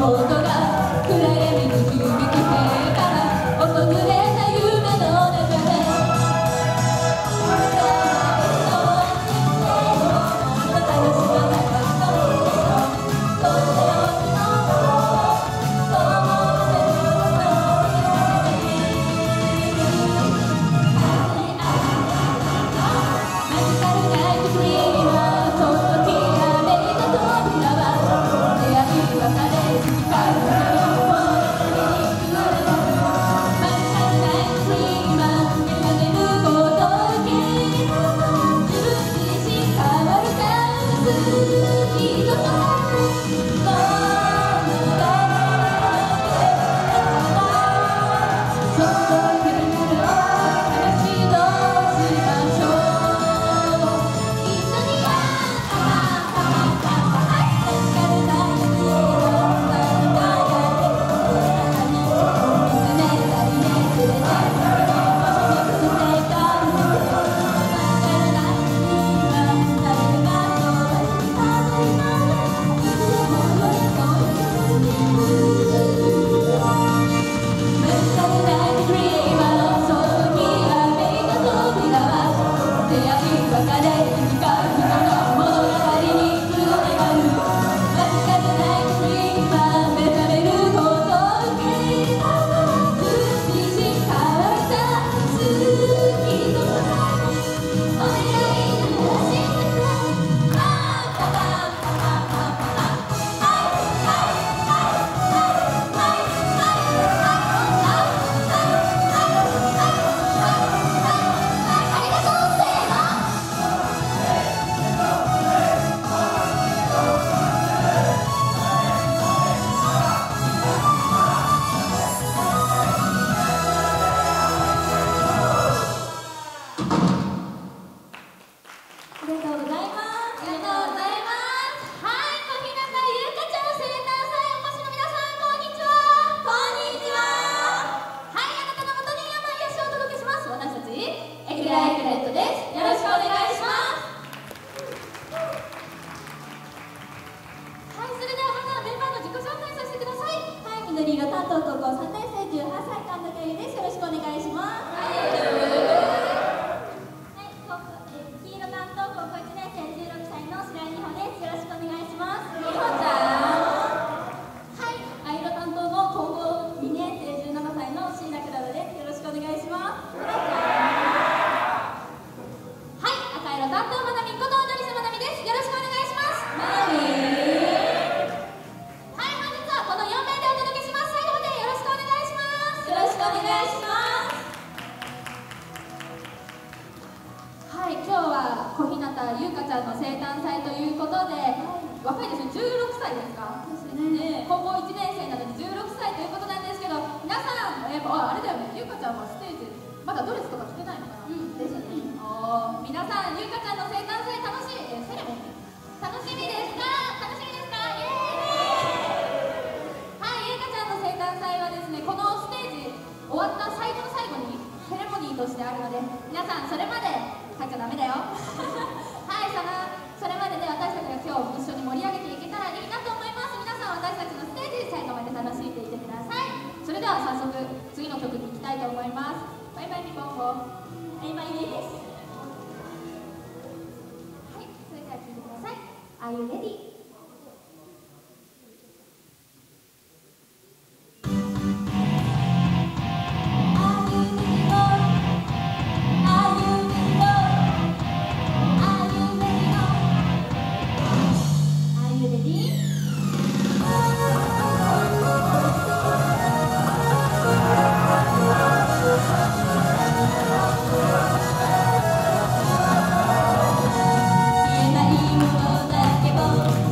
言えないものだけを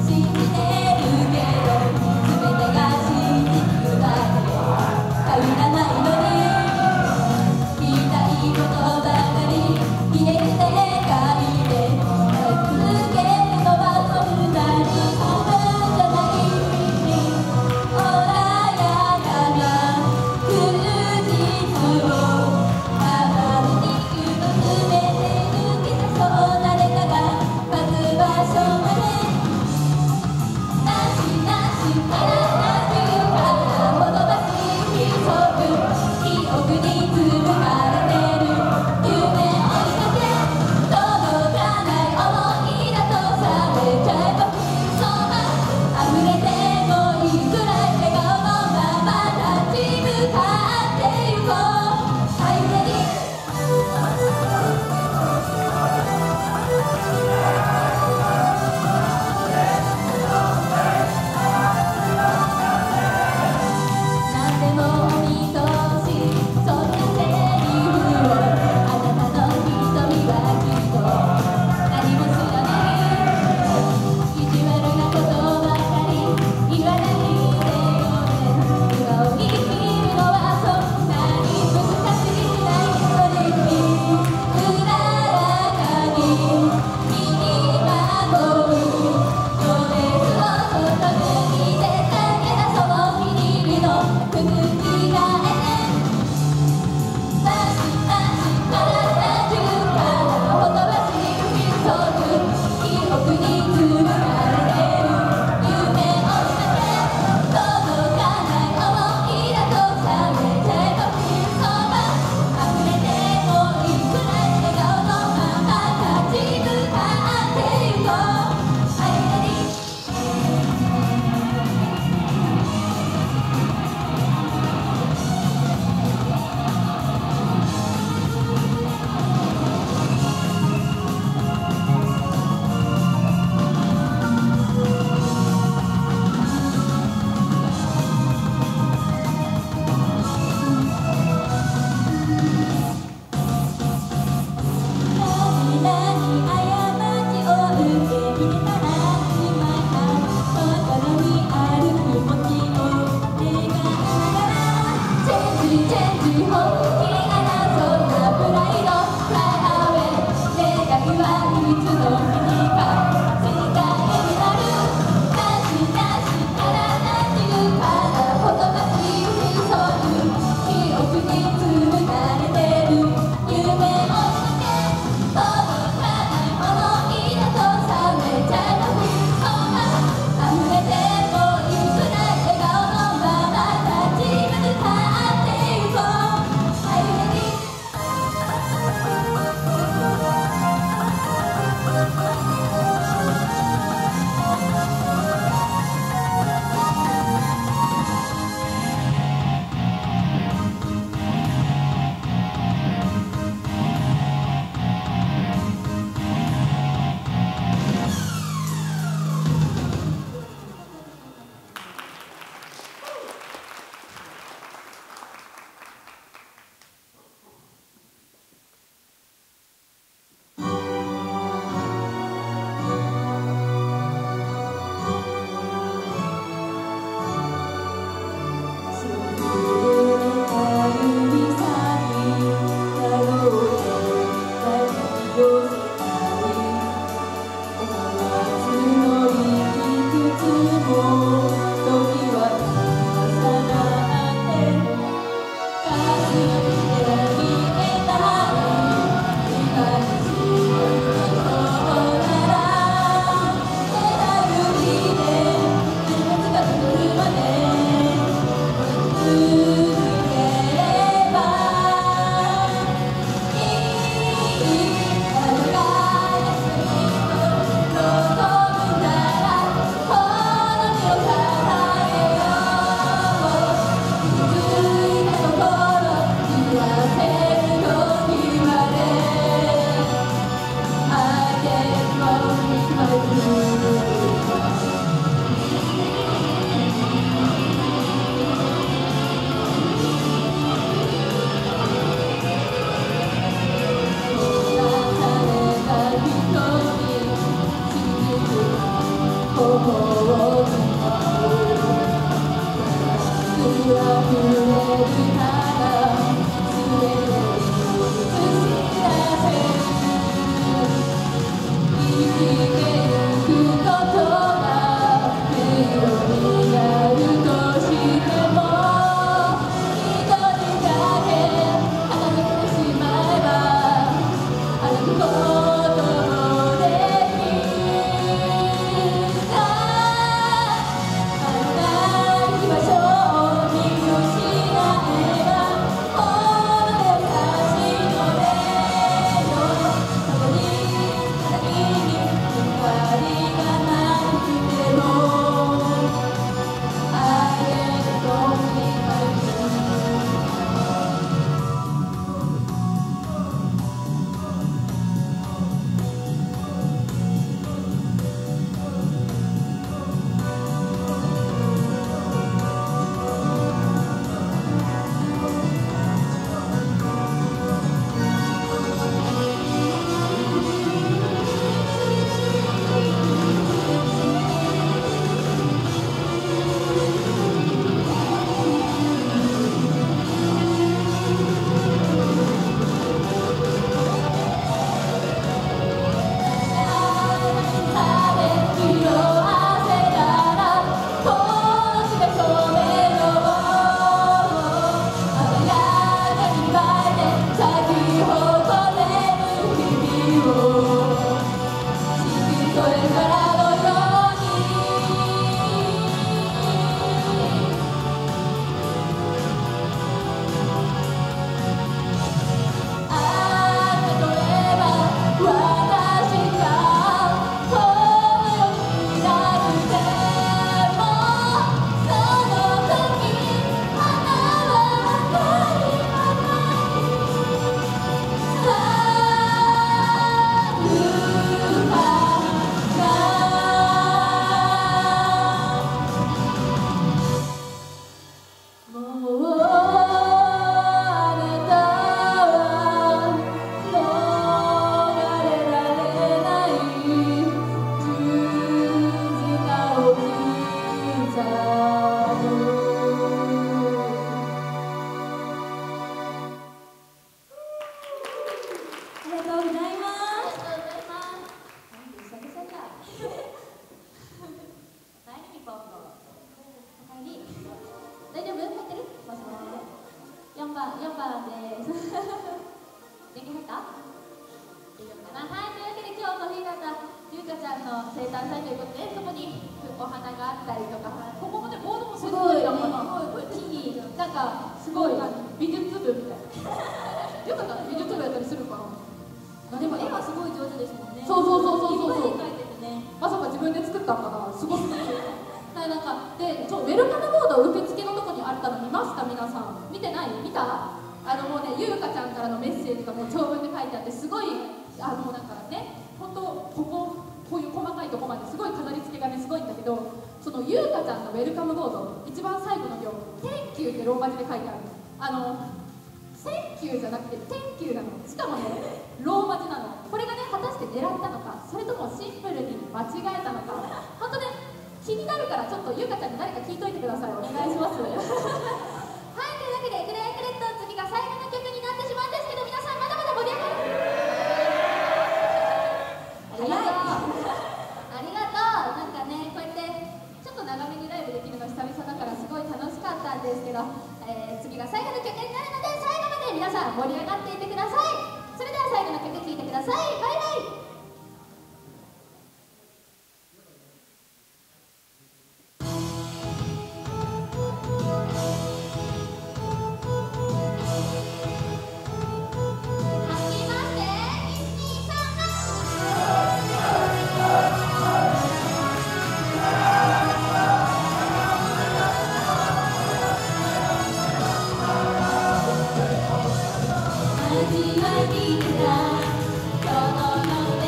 始まりだ今日の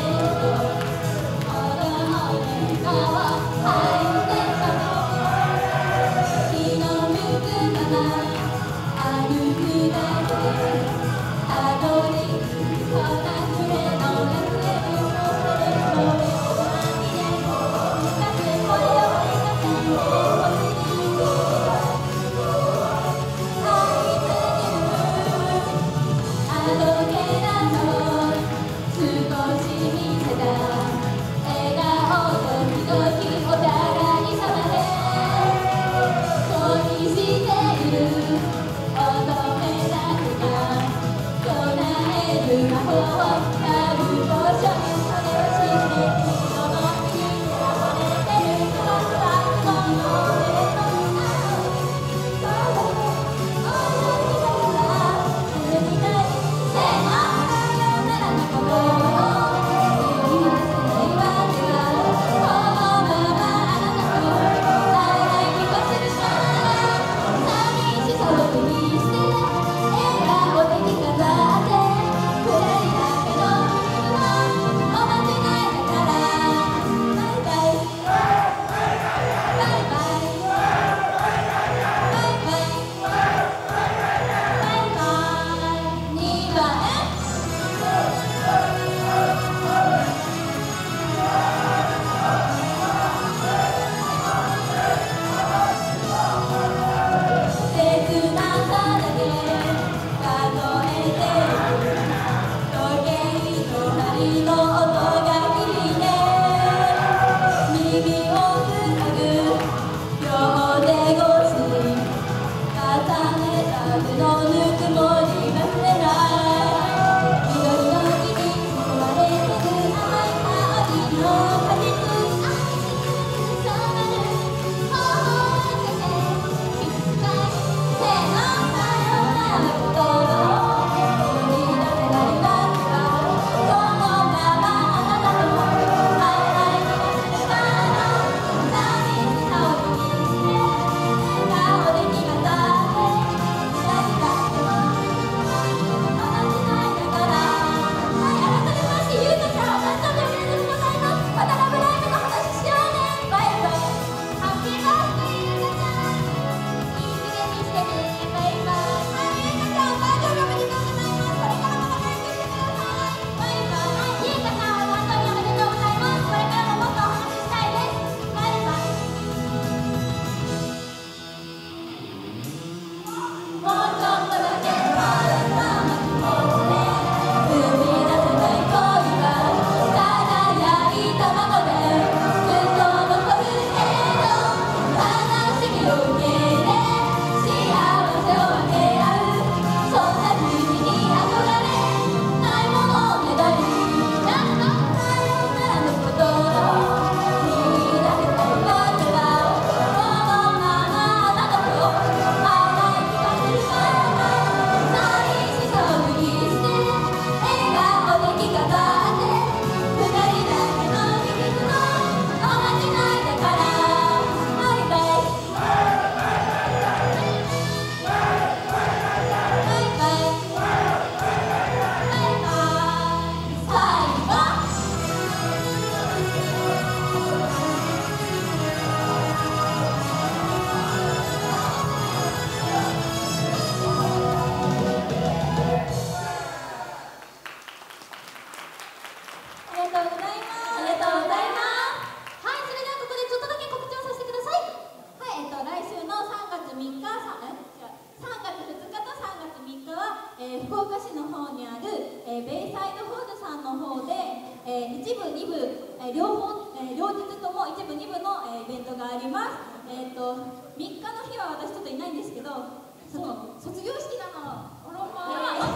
両日とも1部2部のイベントがあります。3日の日は私ちょっといないんですけど、卒業式なの。おめでとう。ありがとう。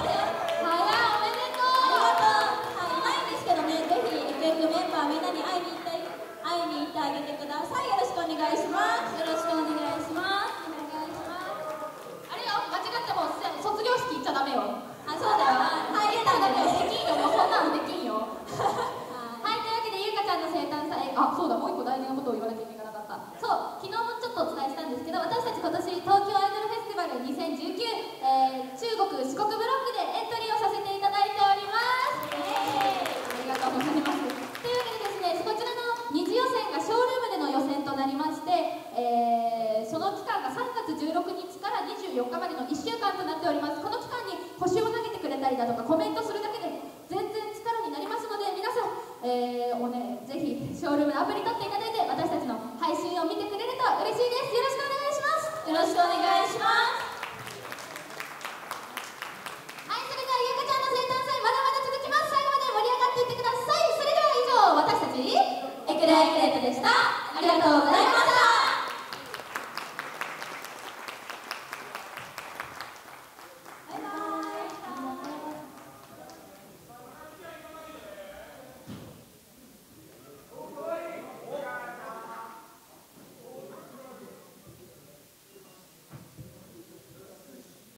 いないんですけどね、ぜひFFメンバーみんなに会いに行ってあげてください。よろしくお願いします。よろしくお願いします。 あれよ、間違っても卒業式行っちゃダメよ。 あ、そうだよ。 入れないだけできんよ。もうそんなのできんよ。はい、というわけでゆうかちゃんの生誕祭、あ、そうだ、もう一個大事なことを言わなきゃいけなかった。そう、昨日もちょっとお伝えしたんですけど、私たち今年東京アイドルフェスティバル2019、中国四国ブロックでエントリーをさせていただいております。ありがとうございます。というわけでですね、こちらの二次予選がショールームでの予選となりまして、その期間が3月16日から24日までの1週間となっております。この期間に星を投げてくれたりだとかコメントするだけで全然力になりますので、皆さん、ぜひショールームのアプリ取っていただいて私たちの配信を見てくれると嬉しいです。よろしくお願いします。 よろしくお願いします。 はい、それではゆうかちゃんの生誕祭まだまだ続きます。最後まで盛り上がっていってください。それでは以上、私たちエクレイクレットでした。ありがとうございました。